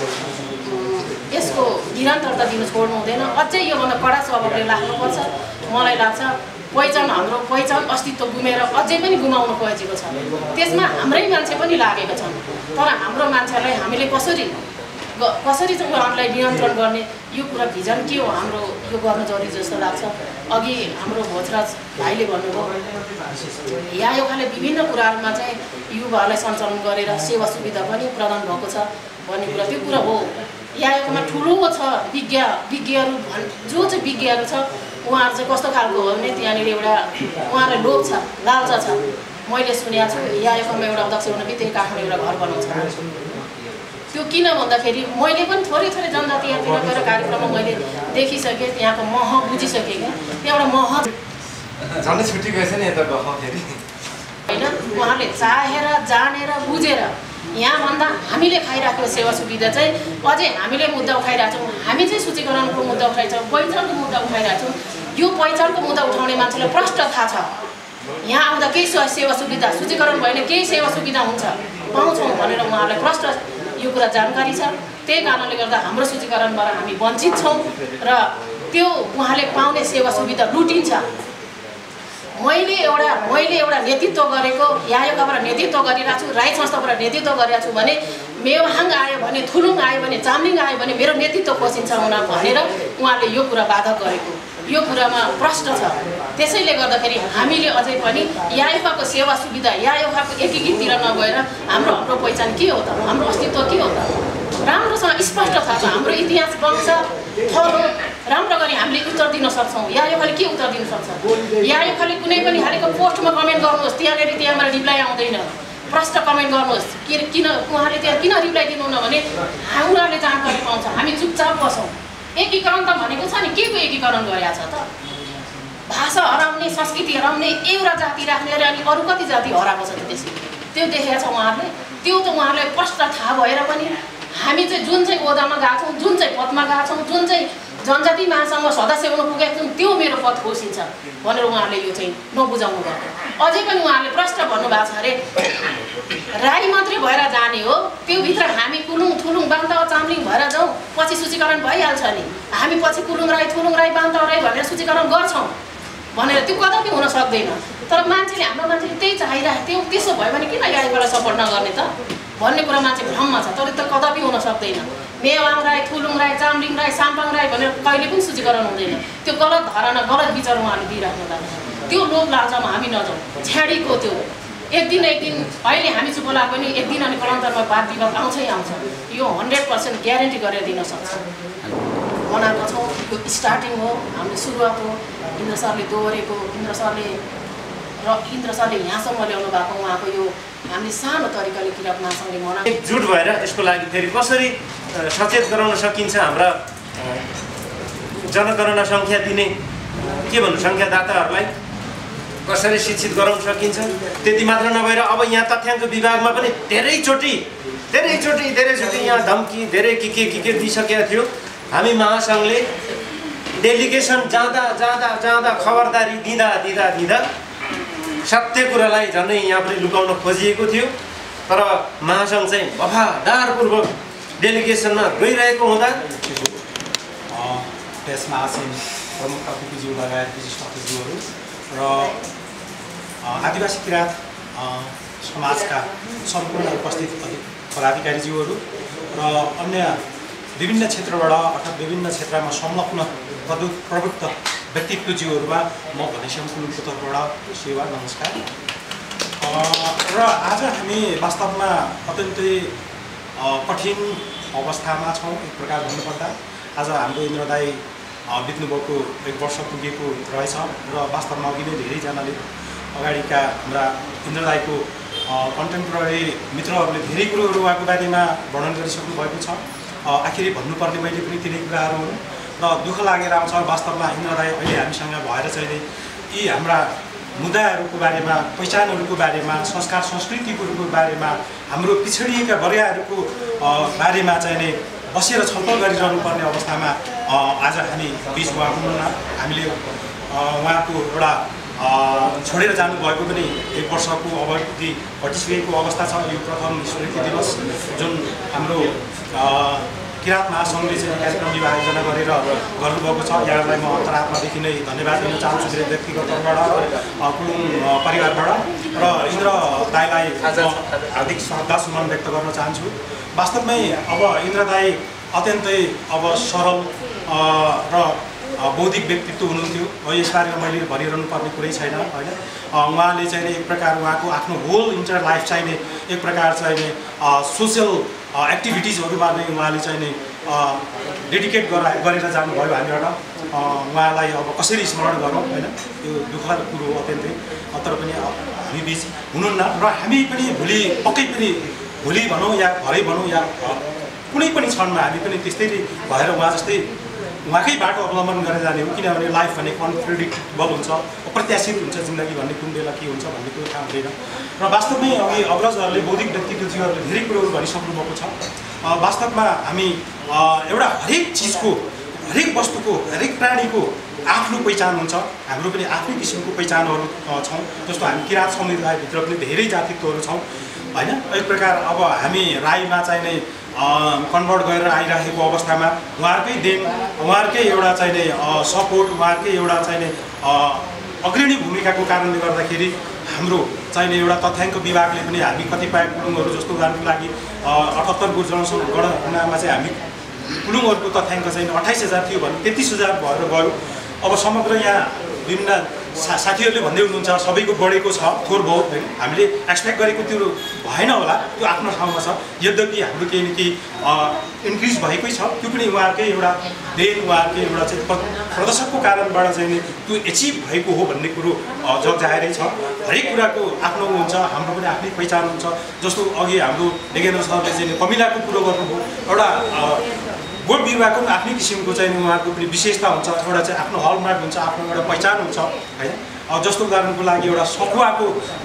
यसको निरन्तरता दिनु छोड्नु हुँदैन। अझै योभन्दा कडा स्वभावले लाग्नुपर्छ। मलाई लाग्छ पहिचान हाम्रो पहिचान अस्तित्व गुमेर अझै पनि गुमाउनु खोजेको छ। त्यसमा हाम्रै मान्छे पनि लागेको छन्। तर हाम्रो मान्छेलाई हामीले कसरी कसरी चाहिँ उहाँलाई नियन्त्रण गर्ने यो कुरा भिजन के हो हाम्रो यो गर्नु जरुरी जस्तो लाग्छ। अघि हाम्रो भोजराज भाइले भन्नुभयो यायोखाले विभिन्न कुराहरूमा चाहिँ युवाहरूलाई सञ्चालन गरेर सेवा सुविधा पनि प्रदान भएको छ भन्ने कुरा त्यो कुरा हो। यायोखामा ठुलो छ विज्ञ विज्ञहरू भन् जो चाहिँ विज्ञहरू छ उहाँहरू चाहिँ कस्तो खालको हो भने त्यहाँनिर एउटा उहाँलाई लोभ छ, लालचा छ। मैले सुनेको छु यायोखामा एउटा अध्यक्ष हुन बित्तिकै काठमा एउटा घर बनाउँछ। त्यो किन भन्दाखेरि मैले पनि थोरै थोरै जनजातितिर गएर कार्यक्रममा मैले देखिसकेँ, त्यहाँको मह बुझिसकेँ क्या। त्यहाँ एउटा मह झन् छुट्टी गएछ नि यता गफ फेरि होइन, उहाँले चाहेर जानेर बुझेर यहाँभन्दा हामीले खाइराखेको सेवा सुविधा चाहिँ अझै हामीले मुद्दा उठाइरहेको छौँ। हामी चाहिँ सूचीकरणको मुद्दा उठाइछौँ, पहिचानको मुद्दा उठाइरहेको छौँ। यो पहिचानको मुद्दा उठाउने मान्छेलाई प्रष्ट थाहा छ यहाँ आउँदा केही सेवा सुविधा सूचीकरण भएन केही सेवा सुविधा हुन्छ पाउँछौँ भनेर उहाँहरूलाई प्रष्ट यो कुरा जानकारी छ। त्यही कारणले गर्दा हाम्रो सूचीकरणबाट हामी वञ्चित छौँ र त्यो उहाँले पाउने सेवा सुविधा लुटिन्छ। मैले एउटा मैले एउटा नेतृत्व गरेको यायोकाबाट नेतृत्व गरिरहेको छु, राई संस्थाबाट नेतृत्व गरिरहेको छु भने मेवाहाङ आयो भने थुलुङ आयो भने चामलिङ आयो भने मेरो नेतृत्व कोसिन्छ हुन भनेर उहाँले यो कुरा बाधा गरेको यो कुरामा प्रश्न छ। त्यसैले गर्दाखेरि हामीले अझै पनि यायोकाको सेवा सुविधा यायोकाको एकीकृततिर नगएर हाम्रो हाम्रो पहिचान के हो त, हाम्रो अस्तित्व के हो त राम्रोसँग स्पष्ट थाहा छ। हाम्रो इतिहास वंश थलो राम्रो गरी हामीले उत्तर दिन सक्छौँ। यायोकाले के उत्तर दिन सक्छ? यायोकाले कुनै पनि हालेको पोस्टमा कमेन्ट गर्नुहोस्, त्यहाँनिर त्यहाँबाट रिप्लाई आउँदैन। प्रश्न कमेन्ट गर्नुहोस् कि किन उहाँले त्यहाँ किन रिप्लाई दिनुहुन्न भने उनीहरूले जानकारी पाउँछ, हामी चुपचाप बसौँ। एकीकरण त भनेको छ नि, के को एकीकरण गरेको छ त? भाषा हराउने, संस्कृति हराउने, एउटा जाति राख्ने अरे अनि अरू कति जाति हराएको छ त त्यसले? त्यो देखेको छ उहाँहरूले। त्यो त उहाँहरूलाई प्रश्न थाहा भएर पनि हामी चाहिँ जुन चाहिँ ओदामा गएको छौँ, जुन चाहिँ पदमा गएको छौँ, जुन चाहिँ जनजाति महासङ्घ सदस्य हुन पुगेको छौँ त्यो मेरो पद खोसिन्छ भनेर उहाँहरूले यो चाहिँ नबुझाउनु भयो। अझै पनि उहाँहरूले प्रश्न भन्नुभएको छ अरे राई मात्रै भएर जाने हो, त्योभित्र हामी कुलुङ थुलुङ बान्तावा चामलिङ भएर जाउँ पछि सूचीकरण भइहाल्छ नि, हामी पछि कुलुङ राई थुलुङ राई बान्तावा राई भनेर सूचीकरण गर्छौँ भनेर त्यो कदापि हुन सक्दैन। तर मान्छेले हाम्रो मान्छेले त्यही चाहिरहेको त्यो त्यसो भयो भने किन याईलाई सपोर्ट नगर्ने त भन्ने कुरा मान्छे भ्रममा छ। तर त्यो कदापि हुन सक्दैन। मेवाङ राई थुलुङ राई चामलिङ राई साम्पाङ राई भनेर कहिले पनि सूचीकरण हुँदैन। त्यो गलत धारणा गलत विचार उहाँले दिइराख्नु भएको छ। त्यो लोभ लालचामा हामी नजाउँ। छ्याडीको त्यो एक दिन एक दिन अहिले हामी चुप होला पनि एक दिन अनि कलन्तरमा वाद विवाद आउँछै आउँछ। यो हन्ड्रेड पर्सेन्ट ग्यारेन्टी गरेर दिन सक्छ। बनाएको छौँ, यो स्टार्टिङ हो, हाम्रो सुरुवात हो। इन्द्र सरले दोहोरेको इन्द्र सरले र इन्द्र सरले यहाँसम्म ल्याउनु भएको उहाँको यो हामीले सानो तरिकाले किराँत महासङ्घले मना एकजुट भएर यसको लागि फेरि कसरी सचेत गराउन सकिन्छ हाम्रा जनगणना सङ्ख्या दिने के भन्नु सङ्ख्यादाताहरूलाई कसरी शिक्षित गराउन सकिन्छ। त्यति मात्र नभएर अब यहाँ तथ्याङ्क विभागमा पनि धेरैचोटि धेरैचोटि धेरैचोटि यहाँ धम्की धेरै के के के के दिइसकेका थियो। हामी महासङ्घले डेलिगेसन जाँदा जाँदा जाँदा खबरदारी दिँदा दिँदा दिँदा सत्य कुरालाई झन्डै यहाँ पनि लुकाउन खोजिएको थियो। तर महासङ्घ चाहिँ वफादारपूर्वक डेलिगेसनमा गइरहेको हुँदा त्यसमा आसीन प्रमुख अतिथिज्यू लगायत विशिष्ट अतिथिज्यूहरू र आदिवासी किराँत समाजका सम्पूर्ण उपस्थित पदाधिकारीज्यूहरू र अन्य विभिन्न क्षेत्रबाट अर्थात् विभिन्न क्षेत्रमा संलग्न प्रवृत्त व्यक्तित्वज्यूहरूमा म भनेश्याम कुलुङको तर्फबाट सेवा नमस्कार। र आज हामी वास्तवमा अत्यन्तै कठिन अवस्थामा छौँ। एक प्रकार भन्नुपर्दा आज हाम्रो इन्द्र दाई बित्नुभएको एक वर्ष पुगेको रहेछ र वास्तवमा अघि नै धेरैजनाले अगाडिका हाम्रा इन्द्र दाईको कन्टेम्पोरेरी मित्रहरूले धेरै कुरोहरू उहाँको बारेमा वर्णन गरिसक्नु भएको छ। आखिरी भन्नुपर्ने मैले पनि तिनै कुराहरू हुन् र दुःख लागेर आउँछ। वास्तवमा इन्द्र दाई अहिले हामीसँग भएर चाहिँ यी हाम्रा मुद्दाहरूको बारेमा पहिचानहरूको बारेमा संस्कार संस्कृतिहरूको बारेमा हाम्रो पिछडिएका वर्गहरूको बारेमा चाहिँ नै बसेर छलफल गरिरहनु पर्ने अवस्थामा आज हामी बिच उहाँ हुनुहुन्न। हामीले उहाँको एउटा छोडेर जानुभएको पनि एक वर्षको अवधि घटिसकेको अवस्था छ। यो प्रथम स्मृति दिवस जुन हाम्रो किराँत महासङ्घले चाहिँ कार्यक्रम आयोजना गरेर गर्नुभएको छ। यहाँलाई म अन्तरात्मादेखि नै धन्यवाद दिन चाहन्छु मेरो व्यक्तिगत तर्फबाट कुलुङ परिवारबाट र इन्द्र दाईलाई हार्दिक श्रद्धा सुमन व्यक्त गर्न चाहन्छु। वास्तवमै अब इन्द्र दाई अत्यन्तै अब सरल र बौद्धिक व्यक्तित्व हुनुहुन्थ्यो। यसबारेमा मैले भनिरहनु पर्ने कुरै छैन होइन। उहाँले चाहिँ एक प्रकार उहाँको आफ्नो होल इन्टर लाइफ चाहिँ नै एक प्रकार चाहिँ सोसियल एक्टिभिटिजहरूमा नै उहाँले चाहिँ नै डेडिकेट गरा गरेर जानुभयो हामीबाट। उहाँलाई अब कसरी स्मरण गरौँ होइन, यो दुःखद कुरो हो अत्यन्तै। तर पनि हामी बिच हुनुहुन्न र हामी पनि भोलि पक्कै पनि भोलि भनौँ या भरे भनौँ या कुनै पनि क्षणमा हामी पनि त्यस्तै भएर उहाँ जस्तै उहाँकै बाटो अवलम्बन गरेर जाने हो, किनभने लाइफ भनेको अनप्रेडिक्टेबल हुन्छ, अप्रत्याशित हुन्छ, जिन्दगी भन्ने कुन बेला के हुन्छ भन्ने कुरो थाहा हुँदैन। र वास्तवमै अघि अग्रजहरूले बौद्धिक व्यक्तित्वजीहरूले धेरै कुरोहरू भनिसक्नु भएको छ। वास्तवमा हामी एउटा हरेक चिजको, हरेक वस्तुको, हरेक प्राणीको आफ्नो पहिचान हुन्छ। हाम्रो पनि आफ्नै किसिमको पहिचानहरू छौँ। जस्तो हामी किराँत समुदायभित्र पनि धेरै जातित्वहरू छौँ होइन। एक प्रकार अब हामी राईमा चाहिँ नै कन्भर्ट गरेर आइरहेको अवस्थामा उहाँहरूकै देन, उहाँहरूकै एउटा चाहिँ नै सपोर्ट, उहाँहरूकै एउटा चाहिँ नै अग्रणी भूमिकाको कारणले गर्दाखेरि हाम्रो चाहिँ एउटा तथ्याङ्क विभागले पनि हामी कतिपय कुलुङहरू जस्तो उदाहरणको लागि अठहत्तरको जनगणनामा चाहिँ हामी कुलुङहरूको तथ्याङ्क चाहिँ अठाइस हजार थियो भने तेत्तिस हजार भएर गयो। अब समग्र यहाँ विभिन्न सा साथीहरूले भन्दै हुनुहुन्छ सबैको बढेको छ, थोर बहुत होइन, हामीले एक्सपेक्ट गरेको त्यो भएन होला, त्यो आफ्नो ठाउँमा छ। यद्यपि हाम्रो केही न केही इन्क्रिज भएकै छ, त्यो पनि उहाँहरूकै एउटा देन, उहाँहरूकै एउटा चाहिँ प्रदर्शकको कारणबाट चाहिँ नि त्यो एचिभ भएको हो भन्ने कुरो जग जाहेरै छ। हरेक कुराको आफ्नो हुन्छ, हाम्रो पनि आफ्नै पहिचान हुन्छ। जस्तो अघि हाम्रो डेगेन्द्र सरले चाहिँ कमिलाको कुरो गर्नुभयो, एउटा बोट बिरुवाको पनि आफ्नै किसिमको चाहिँ उहाँहरूको पनि विशेषता हुन्छ, एउटा चाहिँ आफ्नो हलमार्क हुन्छ, आफ्नो एउटा पहिचान हुन्छ होइन। अब जस्तो उदाहरणको लागि एउटा सखुवाको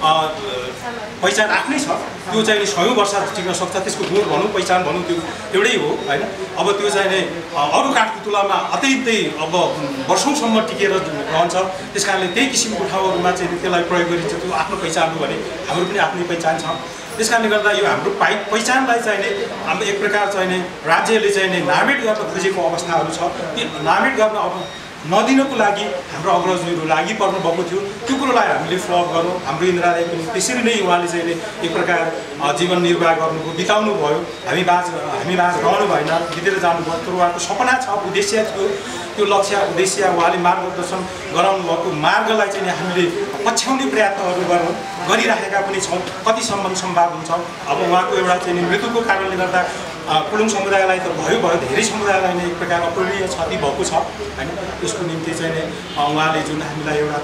पहिचान आफ्नै छ, त्यो चाहिँ सयौँ वर्ष टिक्न सक्छ, त्यसको गुण भनौँ, पहिचान भनौँ, त्यो एउटै हो होइन। अब त्यो चाहिँ नै अरू काठको तुलनामा अत्यन्तै अब वर्षौँसम्म टिकेर रहन्छ, त्यस कारणले त्यही किसिमको ठाउँहरूमा चाहिँ त्यसलाई प्रयोग गरिन्छ, त्यो आफ्नो पहिचान हो भने हाम्रो पनि आफ्नै पहिचान छ। त्यस कारणले गर्दा यो हाम्रो पाइ पहिचानलाई चाहिँ नै हाम्रो एक प्रकार चाहिँ नै राज्यले चाहिँ नै नामेट गर्न खोजेको अवस्थाहरू छ। त्यो नामेट गर्न अब नदिनको लागि हाम्रो अग्रजहरू लागि पर्नु भएको थियो, त्यो कुरोलाई हामीले फ्लप गरौँ। हाम्रो इन्द्रालाई पनि त्यसरी नै उहाँले चाहिँ नै एक प्रकार जीवन निर्वाह गर्नुभयो, बिताउनु भयो। हामी बाज हामी बाज रहनु भएन, बितेर जानुभयो। तर उहाँको सपना छ, उद्देश्य थियो, त्यो लक्ष्य उद्देश्य उहाँले मार्गदर्शन गराउनु भएको मार्गलाई चाहिँ हामीले पछ्याउने प्रयत्नहरू गरौँ, गरिराखेका पनि छौँ। कतिसम्म सम्भव हुन्छ, अब उहाँको एउटा चाहिँ मृत्युको कारणले गर्दा कुलुङ समुदायलाई त भयो भयो धेरै समुदायलाई नै एक प्रकार अपूरणीय क्षति भएको छ होइन। त्यसको निम्ति चाहिँ नै उहाँले जुन हामीलाई एउटा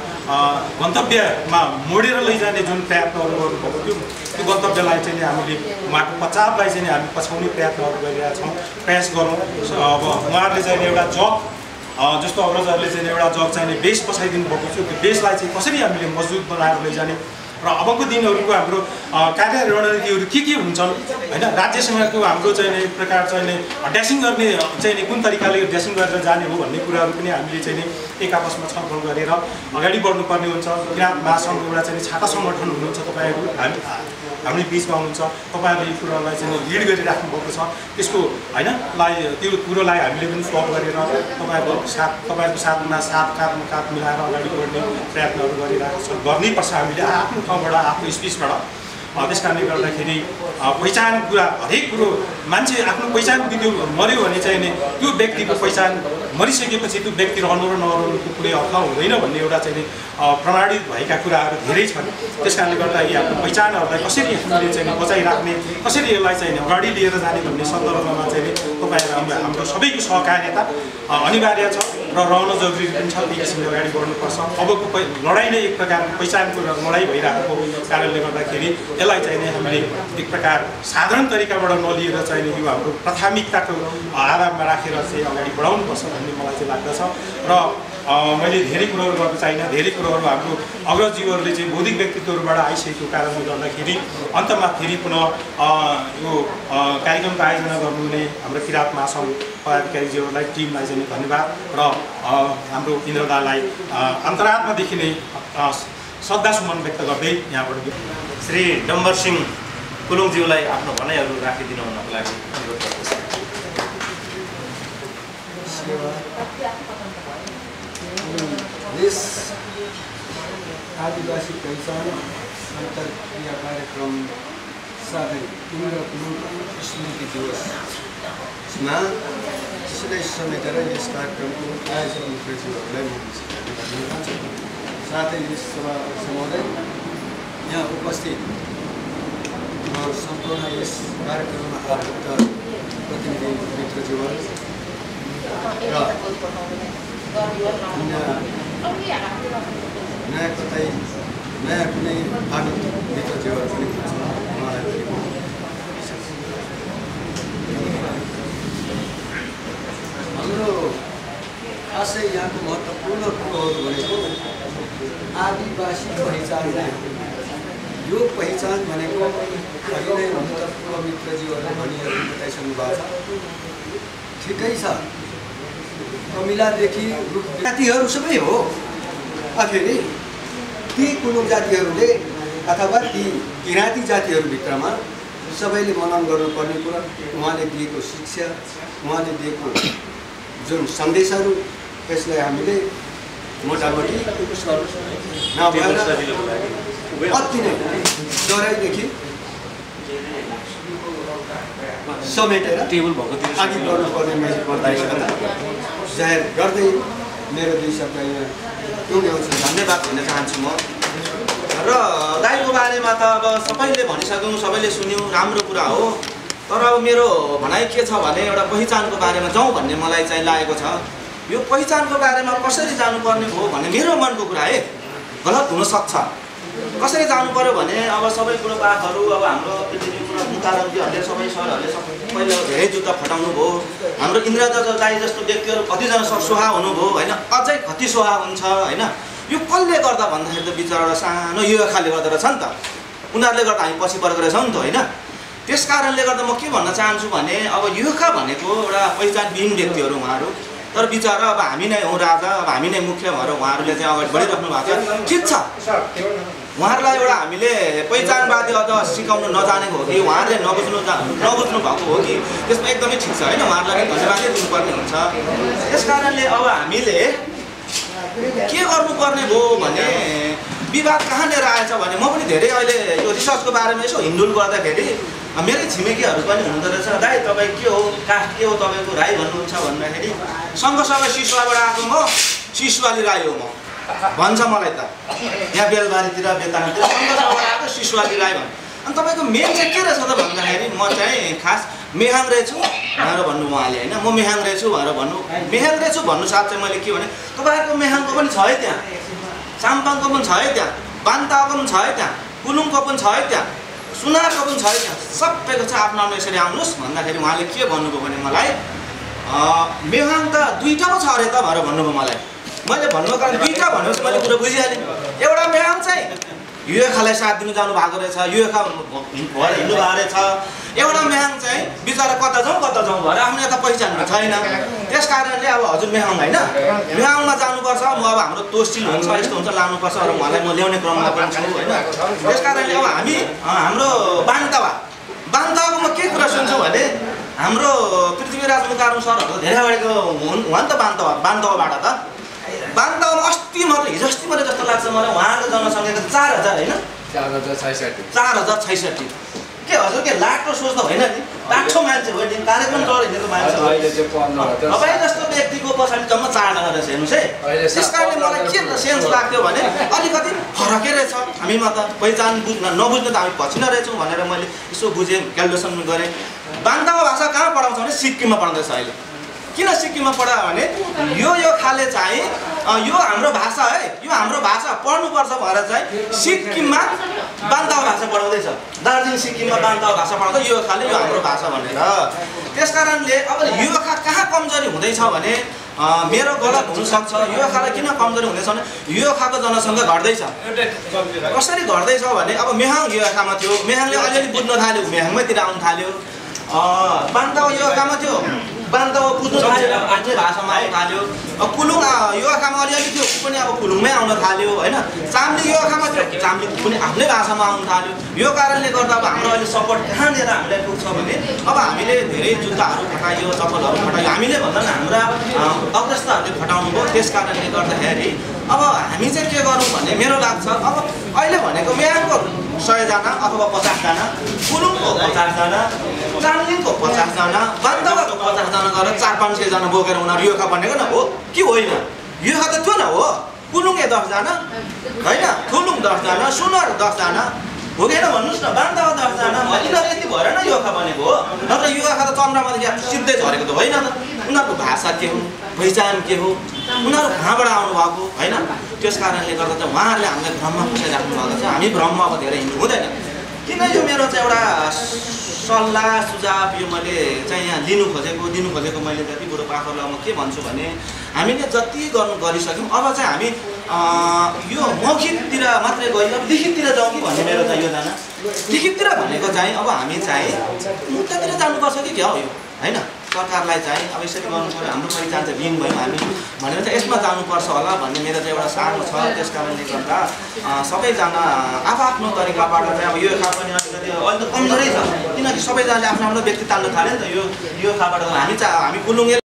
गन्तव्यमा मोडेर लैजाने जुन प्रयत्नहरू गर्नुभएको थियो, त्यो गन्तव्यलाई चाहिँ हामीले उहाँको पचावलाई चाहिँ हामी पछ्याउने प्रयत्नहरू गरिरहेका छौँ, प्रयास गरौँ। अब उहाँहरूले चाहिँ एउटा जब जस्तो अग्रजहरूले चाहिँ एउटा जग चाहिने बेस बसाइदिनु भएको थियो, त्यो बेसलाई चाहिँ कसरी हामीले मजबुत बनाएर लैजाने र अबको दिनहरूको हाम्रो कार्य रणनीतिहरू के के हुन्छन् होइन। राज्यसँगको हाम्रो चाहिँ एक प्रकार चाहिँ ड्यासिङ गर्ने चाहिँ कुन तरिकाले ड्यासिङ गरेर जाने हो भन्ने कुराहरू पनि हामीले चाहिँ एक आपसमा छलफल गरेर अगाडि बढ्नुपर्ने हुन्छ। किराँत महासङ्घ एउटा चाहिँ छाता सङ्गठन हुनुहुन्छ, तपाईँहरू हामी हामी बिचमा हुनुहुन्छ, तपाईँहरूले यो कुरालाई चाहिँ लिड गरिराख्नु भएको छ। त्यसको होइन लाई त्यो कुरोलाई हामीले पनि फ्लप गरेर तपाईँहरूको साथ तपाईँहरूको साथमा साथ काँधमा काँध मिलाएर अगाडि बढ्ने प्रयत्नहरू गरिरहेको छ, गर्नैपर्छ हामीले आफ्नो ठाउँबाट, आफ्नो स्पेसबाट। त्यस कारणले गर्दाखेरि पहिचान कुरा हरेक कुरो मान्छे आफ्नो पहिचान बित्यो मऱ्यो भने चाहिँ नि त्यो व्यक्तिको पहिचान मरिसकेपछि त्यो व्यक्ति रहनु र नरहनुको कुनै अर्थ हुँदैन भन्ने एउटा चाहिँ प्रमाणित भएका कुराहरू धेरै छन्। त्यस कारणले गर्दा यी आफ्नो पहिचानहरूलाई कसरी हामीले चाहिँ बचाइराख्ने, कसरी यसलाई चाहिँ अगाडि लिएर जाने भन्ने सन्दर्भमा चाहिँ तपाईँहरू हाम्रो सबैको सहकार्यता अनिवार्य छ र रहन जरुरी पनि छ। त्यही किसिमले अगाडि बढ्नुपर्छ। अबको लडाइँ नै एक प्रकारको पहिचानको लडाइँ भइरहेको कारणले गर्दाखेरि यसलाई चाहिँ हामीले एक प्रकार साधारण तरिकाबाट नलिएर चाहिँ यो हाम्रो प्राथमिकताको आधारमा राखेर चाहिँ अगाडि बढाउनुपर्छ भन्ने मलाई चाहिँ लाग्दछ। र मैले धेरै कुरोहरू गर्न चाहिनँ, धेरै कुरोहरू हाम्रो अग्रजीवहरूले चाहिँ बौद्धिक व्यक्तित्वहरूबाट आइसकेको कारणले गर्दाखेरि अन्तमा फेरि पुनः यो कार्यक्रमको आयोजना गर्नुहुने हाम्रो किराँत महासङ्घ पदाधिकारीज्यूहरूलाई, टिमलाई चाहिँ धन्यवाद र हाम्रो इन्द्रदालाई अन्तरात्मादेखि नै श्रद्धा सुमन व्यक्त गर्दै यहाँबाट श्री डम्बर सिंह कुलुङज्यूलाई आफ्नो भनाइहरू राखिदिनु हुनको लागि अनुरोध गर्दछु। यस आदिवासी पहिचान अन्तर्क्रिया कार्यक्रम साथै इन्द्र कुलुङ स्मृति दिवसमा यसलाई समेटेर यस कार्यक्रमको आयोजक मुख्यज्यूहरूलाई म धन्यवाद दिन चाहन्छु। साथै यस सभा महोदय यहाँ उपस्थित सम्पूर्ण यस कार्यक्रममा आबद्ध प्रतिनिधि मित्रज्यूहरू र नयाँ कतै नयाँ कुनै आगत मित्रज्यूहरू पनि उहाँलाई हाम्रो खासै यहाँको महत्त्वपूर्ण कुरोहरू भनेको आदिवासी पहिचान। यो पहिचान भनेको अघि नै महत्त्वपूर्ण मित्रज्यूहरूले भनिहरू बताइसक्नु भएको छ। ठिकै छ, कमिलादेखि रुख जातिहरू सबै हो। आखिरी ती कुलुङ जातिहरूले अथवा ती किराँती जातिहरूभित्रमा सबैले मनन गर्नुपर्ने कुरा उहाँले दिएको शिक्षा, उहाँले दिएको जुन सन्देशहरू, यसलाई हामीले मोटामोटी नभएर अति नै डराइदेखि समेटेर अघि बढ्नुपर्ने मैले बताइसकेँ। जाहेर गर्दै मेरो दुई शब्द यहाँ टुङ्ग्याउँछु। धन्यवाद भन्न चाहन्छु म। र दाइको बारेमा त अब सबैले भनिसक्यौँ, सबैले सुन्यौँ, राम्रो कुरा हो। तर अब मेरो भनाइ के छ भने एउटा पहिचानको बारेमा जाउँ भन्ने मलाई चाहिँ लागेको छ। यो पहिचानको बारेमा कसरी जानुपर्ने हो भन्ने मेरो मनको कुरा है, गलत हुनसक्छ। कसरी जानु पर्यो भने अब सबै कुरो पाठहरू अब हाम्रो मुतारजीहरूले सबै सरहरूले सबैले धेरै जुत्ता फटाउनु भयो। हाम्रो इन्द्रदाज दाइ जस्तो व्यक्तिहरू कतिजना सोहा हुनुभयो होइन, अझै कति सोहा हुन्छ होइन। यो कसले गर्दा भन्दाखेरि त बिचरा एउटा सानो युवाखाले गर्दा रहेछ नि त, उनीहरूले गर्दा हामी पछि परेको रहेछौँ नि त होइन। त्यस कारणले गर्दा म के भन्न चाहन्छु भने अब युवा भनेको एउटा पहिचानविहीन व्यक्तिहरू उहाँहरू, तर बिचरा अब हामी नै हौँ राजा, अब हामी नै मुख्य भएर उहाँहरूले चाहिँ अगाडि बढिराख्नु भएको छ। ठिक छ, उहाँहरूलाई एउटा हामीले पहिचानवादी अझ सिकाउनु नजानेको हो कि उहाँहरूले नबुझ्नु नबुझ्नु भएको हो कि, त्यसमा एकदमै ठिक छ होइन, उहाँहरूलाई धन्यवादै दिनुपर्ने हुन्छ। त्यस कारणले अब हामीले के गर्नुपर्ने भयो भने विवाद कहाँनिर आएछ भने म पनि धेरै अहिले यो रिसर्चको बारेमा यसो हिँडुल गर्दाखेरि मेरै छिमेकीहरू पनि हुँदो रहेछ। दाइ तपाईँ के हो, कास्ट के हो तपाईँको, राई भन्नुहुन्छ भन्दाखेरि सँगसँगै सिसुवाबाट आएको म सिसुवाली राई हो म भन्छ मलाई त। यहाँ बेलबारीतिर बेतानतिर सँगसँगबाट आएको सिसुवाली राई भन्छ। अनि तपाईँको मेन चाहिँ के रहेछ त भन्दाखेरि म चाहिँ खास मेहाङ रहेछु भनेर भन्नु उहाँले होइन, म मेहाङ रहेछु भनेर भन्नु। मेहाङ रहेछु भन्नु साथ चाहिँ मैले के भने तपाईँहरूको मेहाङको पनि छ है त्यहाँ, साम्पाङको पनि छ है त्यहाँ, बान्ताको पनि छ है त्यहाँ, कुलुङको पनि छ है त्यहाँ, सुनारको पनि छ है त्यहाँ, सबैको चाहिँ आफ्नो आफ्नो यसरी आउनुहोस् भन्दाखेरि उहाँले के भन्नुभयो भने मलाई मेहाङ त दुईवटा पो छ अरे त भनेर भन्नुभयो मलाई। मैले भन्नुको कारण दुईवटा भनेपछि मैले कुरो बुझिहालेँ। एउटा मेहाङ चाहिँ युएखालाई साथ दिनु जानु भएको रहेछ, युएखा भएर हिँड्नु भएको रहेछ। एउटा मेहाङ चाहिँ बिचरा कता जाउँ कता जाउँ भएर आफ्नो यता पहिचान छैन। त्यस कारणले अब हजुर मेहाङ होइन, मेहाङमा जानुपर्छ। म अब हाम्रो तोस्टिल हुन्छ यस्तो हुन्छ लानुपर्छ र उहाँलाई म ल्याउने क्रममा पनि छु होइन। त्यस कारणले अब हामी हाम्रो बान्तावा बान्तावाको म के कुरा सुन्छु भने हाम्रो पृथ्वीराज मुकारुङ सरहरू धेरै अगाडिको हुन् उहाँ त बान्तावा बान्तावाबाट त बान्तावामा अस्ति मात्रै हिजो अस्ति मात्रै जस्तो लाग्छ मलाई उहाँको जनसङ्ख्या चार हजार होइन, चार हजार छैसठी चार हजार छैसठी के हजुर के लाटो सोच्दा होइन नि, लाटो मान्छे हो नि, कार्यक्रम गरेर हिँडेको मान्छे हो। तपाईँ जस्तो व्यक्तिको पछाडि जम्मा चारजना रहेछ हेर्नुहोस् है। त्यस कारणले मलाई के सेन्स लाग्थ्यो भने अलिकति फरकै रहेछ हामीमा त, पहिचान बुझ्न नबुझ्न त हामी पछि नै रहेछौँ भनेर मैले यसो बुझेँ, क्यालकुलेसन गरेँ। बान्तावा भाषा कहाँ पढाउँछ भने सिक्किममा पढाउँदैछ अहिले। किन सिक्किममा पढायो भने यो यो खाले चाहिँ यो हाम्रो भाषा है, यो हाम्रो भाषा पढ्नुपर्छ भनेर चाहिँ सिक्किममा बान्तावा भाषा पढाउँदैछ। दार्जिलिङ सिक्किममा बान्तावा भाषा पढाउँदा यो खाले यो हाम्रो भाषा भनेर। त्यस कारणले अब यो खा कहाँ कमजोरी हुँदैछ भने मेरो गलत हुनसक्छ। यो खाले किन कमजोरी हुँदैछ भने यो खाको जनसङ्ख्या घट्दैछ। कसरी घट्दैछ भने अब मेहाङ यो खामा थियो, मेहाङले अलिअलि बुझ्न थाल्यो, मेहाङमैतिर आउनु थाल्यो। बान्तावा यो खामा थियो, बान्तावा बुझ्नु थाल्यो, आफ्नै भाषामा आउनु थाल्यो। कुलुङ यो आँखामा अलिअलि थियो, ऊ पनि अब कुलुङमै आउन थाल्यो होइन। चाम्ली यो आँखामा थियो, चाम्ली पनि आफ्नै भाषामा आउनु थाल्यो। यो कारणले गर्दा अब हाम्रो अहिले सपोर्ट कहाँनिर हामीलाई पुग्छ भने अब हामीले धेरै जुत्ताहरू फटाइयो, चप्पलहरू फटाइयो, हामीले भन्दा पनि हाम्रा अग्रस्तहरूले फटाउनु भयो। त्यस कारणले गर्दाखेरि अब हामी चाहिँ के गरौँ भन्ने मेरो लाग्छ। अब अहिले भनेको मेहाङको सयजना अथवा पचासजना, कुलुङको पचासजना, चाम्लिङको पचासजना, बान्तावाको पचासजना गरेर चार पाँच सयजना बोकेर उनीहरू योखा बनेको न हो कि होइन? योखा त थियो न हो। कुलुङे दसजना होइन, थुलुङ दसजना, सुनर दसजना हो कि होइन भन्नुहोस् न, बान्तावा दसजना, यिनीहरू यति भएर न योखा बनेको हो। नत्र योखा त चन्द्रमादेखि सिधै झरेको त होइन त। उनीहरूको भाषा के हो, पहिचान के हो, उनीहरू कहाँबाट आउनुभएको होइन। त्यस कारणले गर्दा चाहिँ उहाँहरूले हामीलाई भ्रममा फसाइराख्नु भएको छ। हामी भ्रममा अब धेरै हिँड्नु हुँदैन। किन यो मेरो चाहिँ एउटा सल्लाह सुझाव यो मैले चाहिँ यहाँ लिनु खोजेको दिनु खोजेको मैले जति बुढोपाकाहरूलाई म के भन्छु भने हामीले जति गर्नु गरिसक्यौँ अब चाहिँ हामी यो मौखिकतिर मात्रै गयो अब लिखिततिर जाउँ कि भन्ने मेरो चाहिँ योजना। लिखिततिर भनेको चाहिँ अब हामी चाहिँ मुद्दातिर जानुपर्छ कि क्या हो यो होइन सरकारलाई चाहिँ अब यसरी गर्नु पऱ्यो हाम्रो पहिचान चाहिँ विहीन भयौँ हामी भनेर चाहिँ यसमा जानुपर्छ होला भन्ने मेरो चाहिँ एउटा सानो छ। त्यस कारणले गर्दा सबैजना आफ्नो तरिकाबाट चाहिँ अब यो खा पनि अलिकति अहिले त कमजोरै छ किनकि सबैजनाले आफ्नो आफ्नो व्यक्ति तान्नु थाल्यो नि त यो यो खाबाट हामी चाहिँ हामी कुलुङ्गे